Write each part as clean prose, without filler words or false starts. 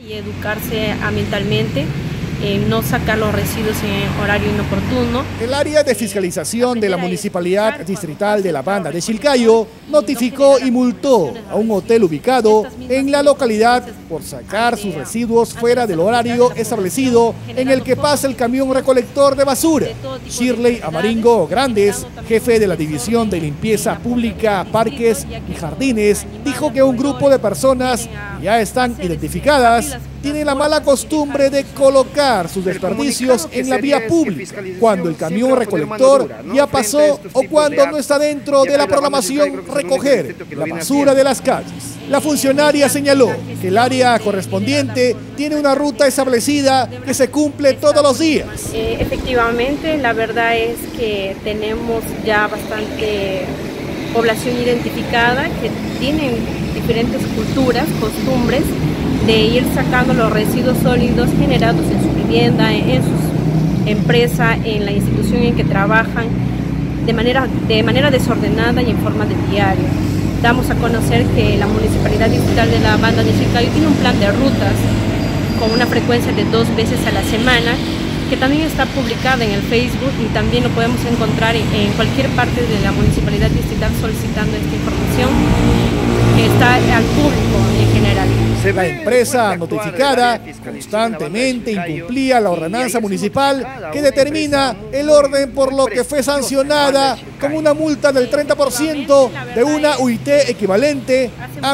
Y educarse ambientalmente, no sacar los residuos en horario inoportuno. El área de fiscalización de la Municipalidad Distrital de la Banda de Chilcayo notificó y multó a un hotel ubicado en la localidad por sacar sus residuos fuera del horario establecido en el que pasa el camión recolector de basura. Shirley Amaringo Grandes, jefe de la División de Limpieza Pública, Parques y Jardines, dijo que un grupo de personas que ya están identificadas tienen la mala costumbre de colocar sus desperdicios en la vía pública cuando el camión recolector ya pasó o cuando no está dentro de la programación recoger la basura de las calles. La funcionaria señaló que el área correspondiente tiene una ruta establecida que se cumple todos los días. Efectivamente, la verdad es que tenemos ya bastante población identificada que tienen diferentes culturas, costumbres de ir sacando los residuos sólidos generados en su vivienda, en su empresa, en la institución en que trabajan, de manera desordenada y en forma de diario. Damos a conocer que la Municipalidad Distrital de la Banda de Chilcayo tiene un plan de rutas con una frecuencia de 2 veces a la semana, que también está publicada en el Facebook y también lo podemos encontrar en cualquier parte de la Municipalidad Distrital solicitando esta información que está al público en general. La empresa notificada constantemente incumplía la ordenanza municipal que determina el orden, por lo que fue sancionada con una multa del 30% de una UIT equivalente a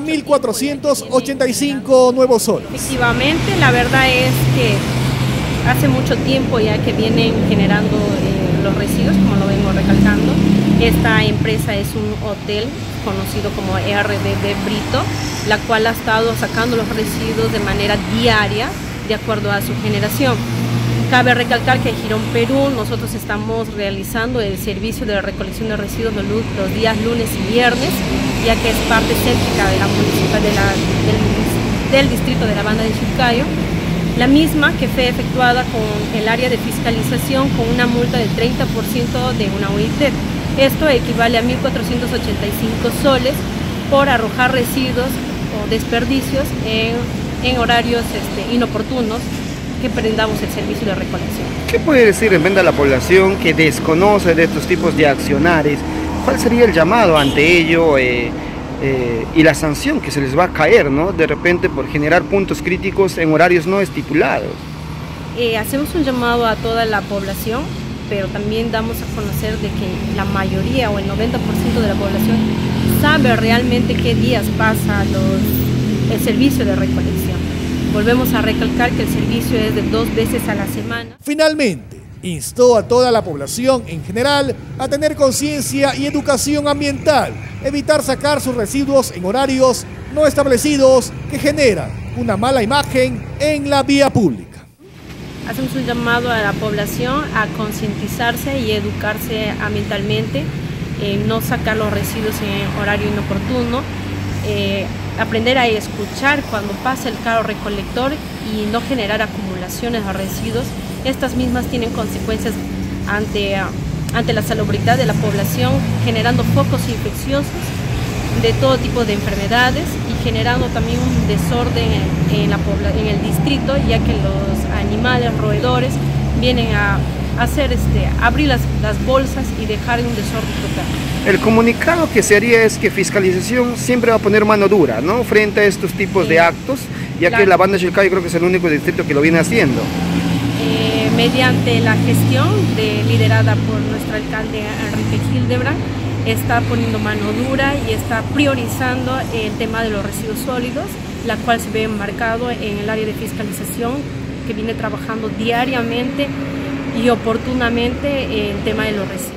1.485 nuevos soles. Efectivamente, la verdad es que hace mucho tiempo ya que vienen generando los residuos, como lo vengo recalcando. Esta empresa es un hotel conocido como RDB Brito, la cual ha estado sacando los residuos de manera diaria, de acuerdo a su generación. Cabe recalcar que en Girón, Perú, nosotros estamos realizando el servicio de recolección de residuos los días lunes y viernes, ya que es parte céntrica de la del distrito de la Banda de Chilcayo. La misma que fue efectuada con el área de fiscalización con una multa del 30% de una UIT. Esto equivale a 1.485 soles por arrojar residuos o desperdicios en horarios inoportunos que prendamos el servicio de recolección. ¿Qué puede decir en vez de la población que desconoce de estos tipos de accionares? ¿Cuál sería el llamado ante ello y la sanción que se les va a caer, ¿no? De repente por generar puntos críticos en horarios no estipulados? Hacemos un llamado a toda la población, pero también damos a conocer de que la mayoría o el 90% de la población sabe realmente qué días pasa el servicio de recolección. Volvemos a recalcar que el servicio es de 2 veces a la semana. Finalmente, instó a toda la población en general a tener conciencia y educación ambiental, evitar sacar sus residuos en horarios no establecidos que generan una mala imagen en la vía pública. Hacemos un llamado a la población a concientizarse y educarse ambientalmente, no sacar los residuos en horario inoportuno, aprender a escuchar cuando pasa el carro recolector y no generar acumulaciones de residuos. Estas mismas tienen consecuencias ante la salubridad de la población, generando focos infecciosos de todo tipo de enfermedades y generando también un desorden en el distrito, ya que los animales roedores vienen a abrir las bolsas y dejar un desorden total. El comunicado que se haría es que fiscalización siempre va a poner mano dura, ¿no?, frente a estos tipos de actos, ya que la Banda de Chilcayo creo que es el único distrito que lo viene haciendo. Mediante la gestión liderada por nuestro alcalde Enrique Hildebrand, está poniendo mano dura y está priorizando el tema de los residuos sólidos, la cual se ve enmarcado en el área de fiscalización que viene trabajando diariamente y oportunamente el tema de los residuos.